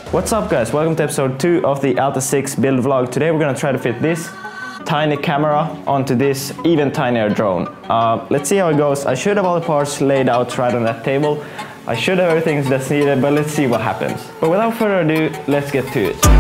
What's up guys, welcome to episode 2 of the Alta 6 build vlog. Today we're gonna try to fit this tiny camera onto this even tinier drone. Let's see how it goes. I should have all the parts laid out right on that table. I should have everything that's needed, but let's see what happens. But without further ado, let's get to it.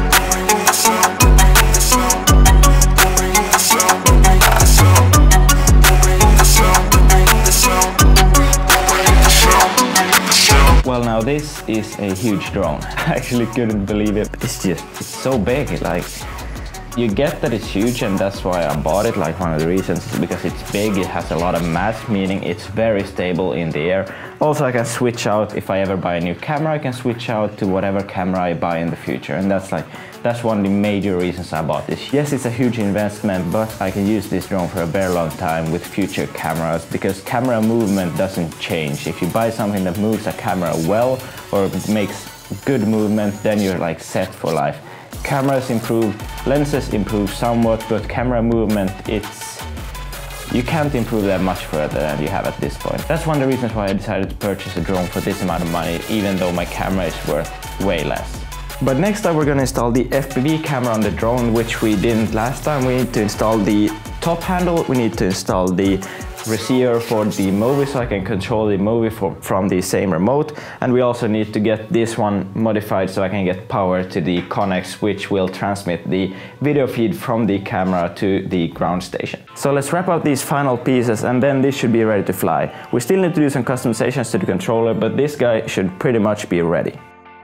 Well, now this is a huge drone. I actually couldn't believe it. It's so big. Like, you get that it's huge, and that's why I bought it. Like, one of the reasons is because it's big, it has a lot of mass, meaning it's very stable in the air. Also, I can switch out, if I ever buy a new camera, I can switch out to whatever camera I buy in the future. And that's one of the major reasons I bought this. Yes, it's a huge investment, but I can use this drone for a very long time with future cameras, because camera movement doesn't change. If you buy something that moves a camera well or makes good movement, then you're like set for life. Cameras improve, lenses improve somewhat, but camera movement, you can't improve that much further than you have at this point. That's one of the reasons why I decided to purchase a drone for this amount of money, even though my camera is worth way less. But next up we're going to install the FPV camera on the drone, which we didn't last time. We need to install the top handle, we need to install the receiver for the movie so I can control the movie from the same remote, and we also need to get this one modified so I can get power to the Connex, which will transmit the video feed from the camera to the ground station. So let's wrap up these final pieces and then this should be ready to fly. We still need to do some customizations to the controller, but this guy should pretty much be ready.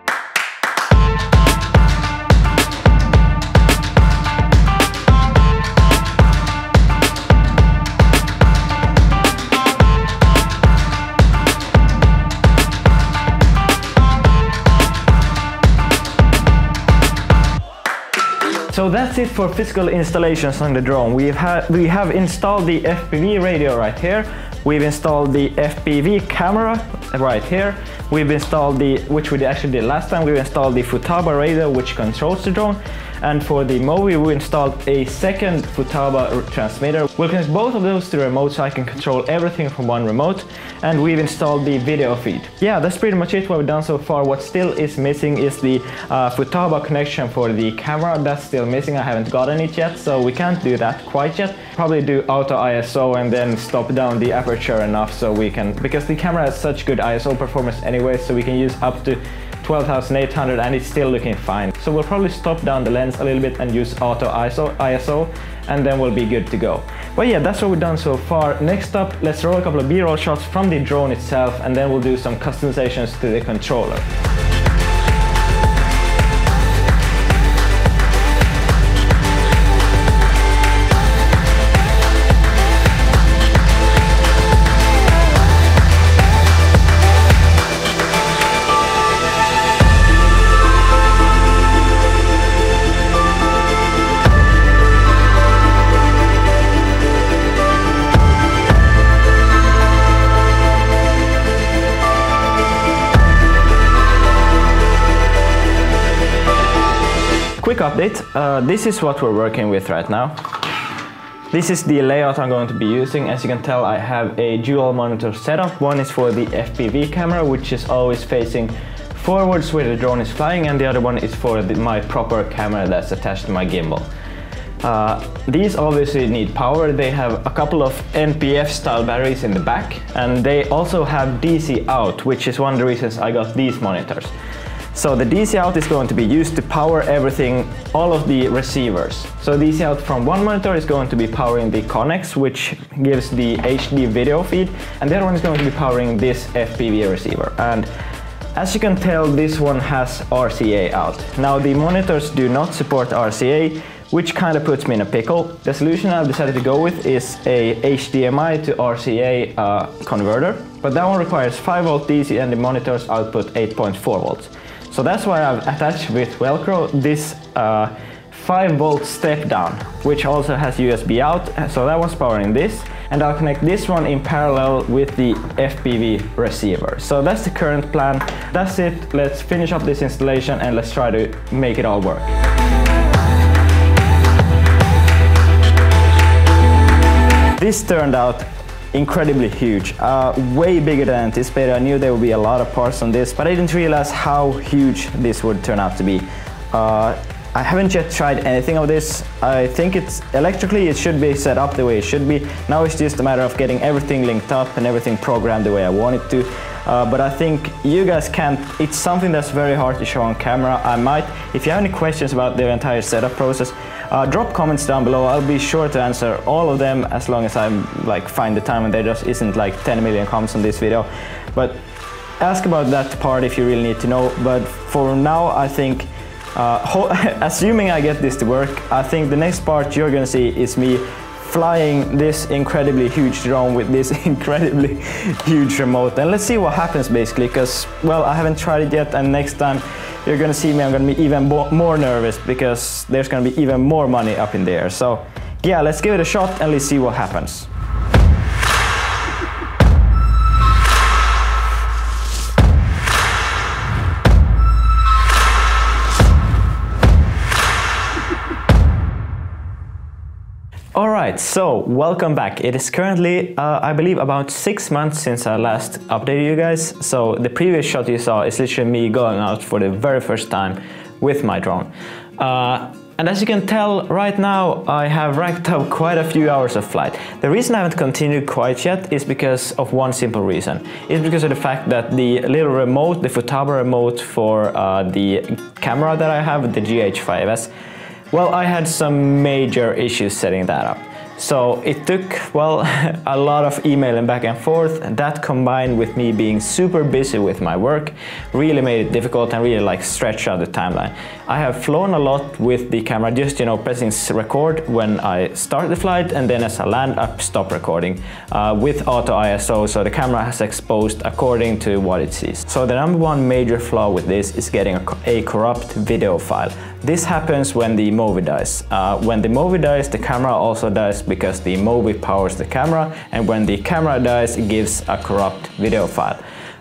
So that's it for physical installations on the drone. We have installed the FPV radio right here. We've installed the FPV camera right here. We've installed which we actually did last time, we've installed the Futaba radio which controls the drone. And for the Movi, we installed a second Futaba transmitter. We'll connect both of those to the remote so I can control everything from one remote. And we've installed the video feed. Yeah, that's pretty much it what we've done so far. What still is missing is the Futaba connection for the camera. That's still missing. I haven't gotten it yet, so we can't do that quite yet. Probably do auto ISO and then stop down the aperture enough so we can, because the camera has such good ISO performance anyway, so we can use up to 12,800 and it's still looking fine. So we'll probably stop down the lens a little bit and use auto ISO and then we'll be good to go. But yeah, that's what we've done so far. Next up, let's roll a couple of B-roll shots from the drone itself and then we'll do some customizations to the controller. Quick update, this is what we're working with right now. This is the layout I'm going to be using. As you can tell, I have a dual monitor setup. One is for the FPV camera, which is always facing forwards where the drone is flying, and the other one is for my proper camera that's attached to my gimbal. These obviously need power. They have a couple of NPF style batteries in the back, and they also have DC out, which is one of the reasons I got these monitors. So the DC out is going to be used to power everything, all of the receivers. So DC out from one monitor is going to be powering the Connex, which gives the HD video feed, and the other one is going to be powering this FPV receiver. And as you can tell, this one has RCA out. Now the monitors do not support RCA, which kind of puts me in a pickle. The solution I've decided to go with is a HDMI to RCA converter, but that one requires 5 volt DC and the monitors output 8.4 volts. So that's why I've attached with Velcro this 5 volt step down, which also has USB out, so that one's powering this, and I'll connect this one in parallel with the FPV receiver. So that's the current plan. That's it. Let's finish up this installation and let's try to make it all work. This turned out incredibly huge, way bigger than anticipated. I knew there would be a lot of parts on this, but I didn't realize how huge this would turn out to be. I haven't yet tried anything of this. I think it's electrically it should be set up the way it should be. Now it's just a matter of getting everything linked up and everything programmed the way I want it to. But I think you guys can't, it's something that's very hard to show on camera. I might, if you have any questions about the entire setup process, drop comments down below. I'll be sure to answer all of them as long as I find the time and there just isn't like 10 million comments on this video. But ask about that part if you really need to know. But for now, I think, assuming I get this to work, I think the next part you're gonna see is me flying this incredibly huge drone with this incredibly huge remote, and let's see what happens basically, because well, I haven't tried it yet, and next time you're gonna see me, I'm gonna be even more nervous because there's gonna be even more money up in the air. So yeah, let's give it a shot and let's see what happens. Alright, so welcome back. It is currently, I believe, about 6 months since I last updated you guys. So the previous shot you saw is literally me going out for the very first time with my drone. And as you can tell, right now I have racked up quite a few hours of flight. The reason I haven't continued quite yet is because of one simple reason. It's because of the fact that the little remote, the Futaba remote for the camera that I have, the GH5S, well, I had some major issues setting that up. So it took, well, a lot of emailing back and forth, and that combined with me being super busy with my work really made it difficult and really stretched out the timeline. I have flown a lot with the camera, just pressing record when I start the flight, and then as I land I stop recording with auto ISO, so the camera has exposed according to what it sees. So the number one major flaw with this is getting a corrupt video file. This happens when the Movi dies. When the Movi dies, the camera also dies because the Movi powers the camera, and when the camera dies, it gives a corrupt video file.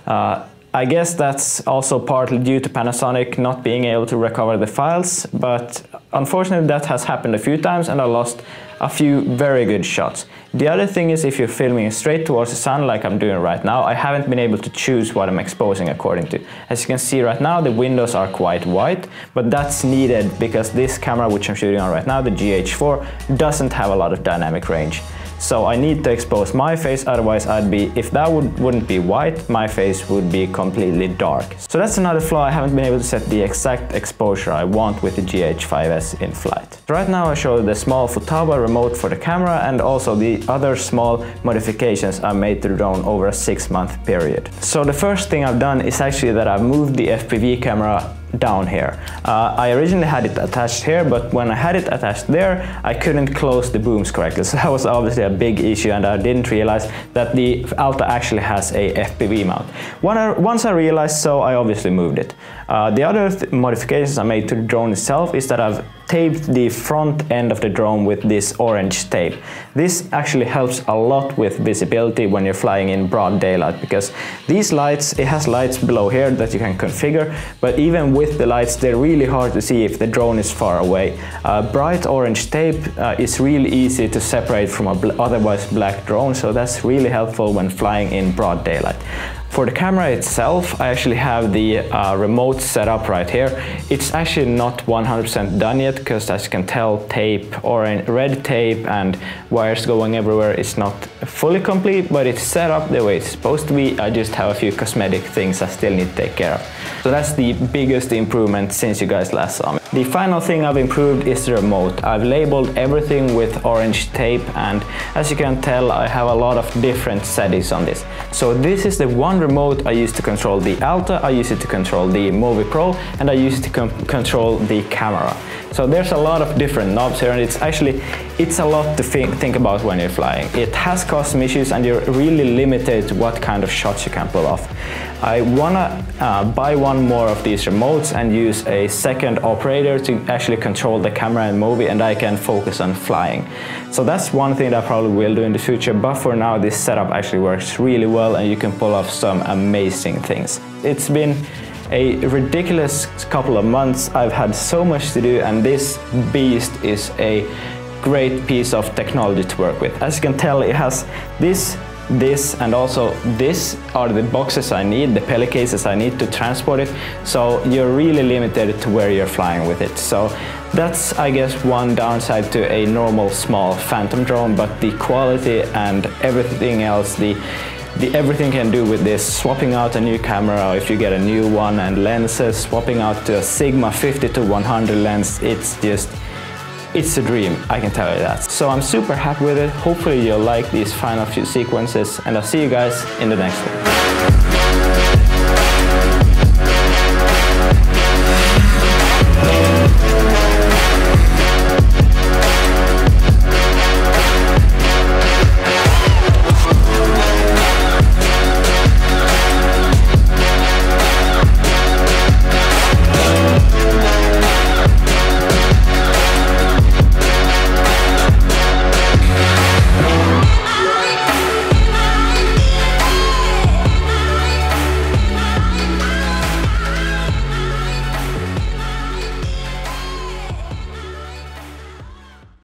I guess that's also partly due to Panasonic not being able to recover the files, but unfortunately that has happened a few times and I lost a few very good shots. The other thing is, if you're filming straight towards the sun like I'm doing right now, I haven't been able to choose what I'm exposing according to. As you can see right now, the windows are quite white, but that's needed because this camera which I'm shooting on right now, the GH4, doesn't have a lot of dynamic range. So I need to expose my face, otherwise if that wouldn't be white, my face would be completely dark. So that's another flaw. I haven't been able to set the exact exposure I want with the GH5S in flight. Right now I show the small Futaba remote for the camera and also the other small modifications I made to the drone over a 6-month period. So the first thing I've done is actually that I've moved the FPV camera down here. I originally had it attached here, but when I had it attached there, I couldn't close the booms correctly. So that was obviously a big issue, and I didn't realize that the Alta actually has a FPV mount. Once I realized so, I obviously moved it. The other modifications I made to the drone itself is that I've taped the front end of the drone with this orange tape. This actually helps a lot with visibility when you're flying in broad daylight, because these lights, it has lights below here that you can configure, but even with the lights they're really hard to see if the drone is far away. Bright orange tape is really easy to separate from a otherwise black drone, so that's really helpful when flying in broad daylight. For the camera itself, I actually have the remote set up right here. It's actually not 100% done yet, because as you can tell, tape, orange, red tape and wires going everywhere is not fully complete, but it's set up the way it's supposed to be. I just have a few cosmetic things I still need to take care of. So that's the biggest improvement since you guys last saw me. The final thing I've improved is the remote. I've labeled everything with orange tape, and as you can tell, I have a lot of different settings on this. So this is the one remote I use to control the Alta, I use it to control the Movi Pro, and I use it to control the camera. So there's a lot of different knobs here, and it's a lot to think about when you're flying. It has caused some issues, and you're really limited to what kind of shots you can pull off. I wanna buy one more of these remotes and use a second operator to actually control the camera and Movi, and I can focus on flying. So that's one thing that I probably will do in the future, but for now this setup actually works really well and you can pull off some amazing things. It's been a ridiculous couple of months. I've had so much to do, and this beast is a great piece of technology to work with. As you can tell, it has this this and also this are the boxes I need, the pellet cases I need to transport it. So you're really limited to where you're flying with it. So that's, I guess, one downside to a normal small Phantom drone, but the quality and everything else, the everything can do with this, swapping out a new camera if you get a new one, and lenses, swapping out to a Sigma 50-100 lens, it's a dream, I can tell you that. So I'm super happy with it. Hopefully you'll like these final few sequences, and I'll see you guys in the next one.